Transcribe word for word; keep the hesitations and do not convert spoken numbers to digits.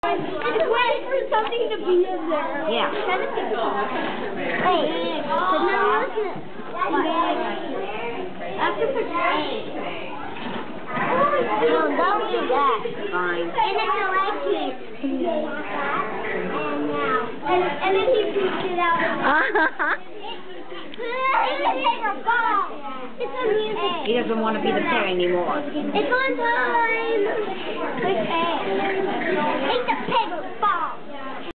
It's waiting for something to be in there. Yeah. Hey, but now listen. After put A. No, don't do that. Fine. And it's electric. And now. And, and then he poops it out. It's a paper ball. It's a music. He doesn't want to be the pet anymore. It's on time. Click A. It's a paper ball.